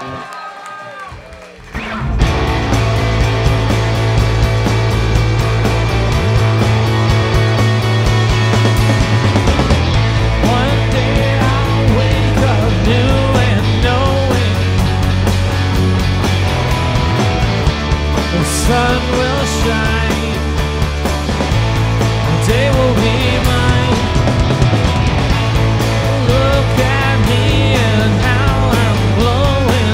Sun will shine, the day will be mine. Look at me and how I'm glowing.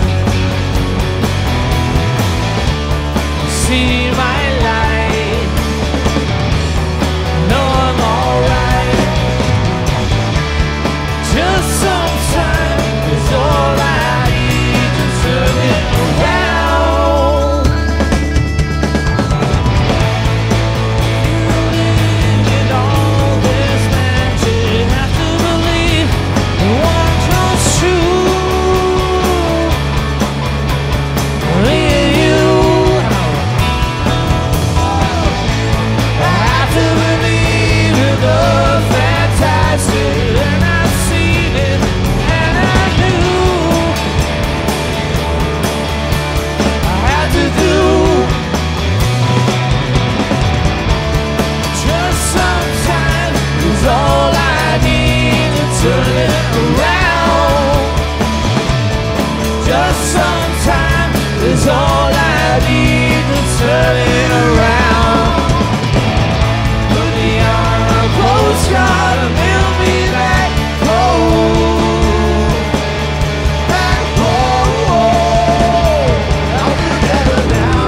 See my light, know I'm alright. Just some time is all I need to turn it around. Is all I need to turn it around. Put me on a postcard and mail me back home. Back home. I'll be better now.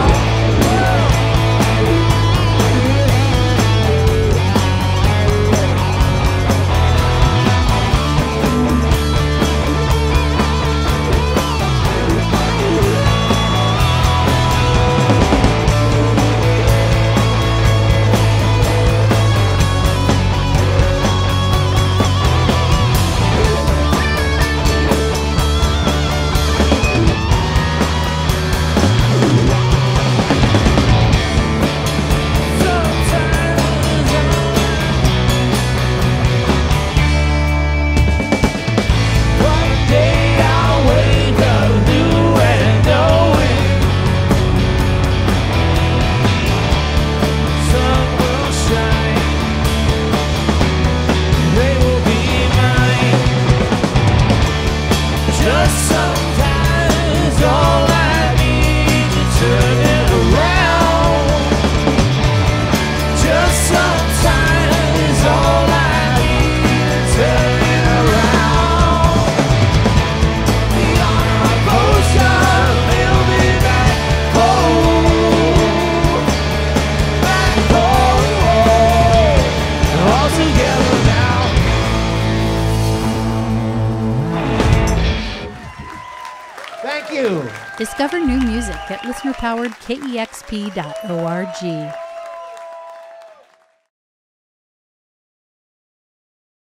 Discover new music at listener-powered KEXP.org.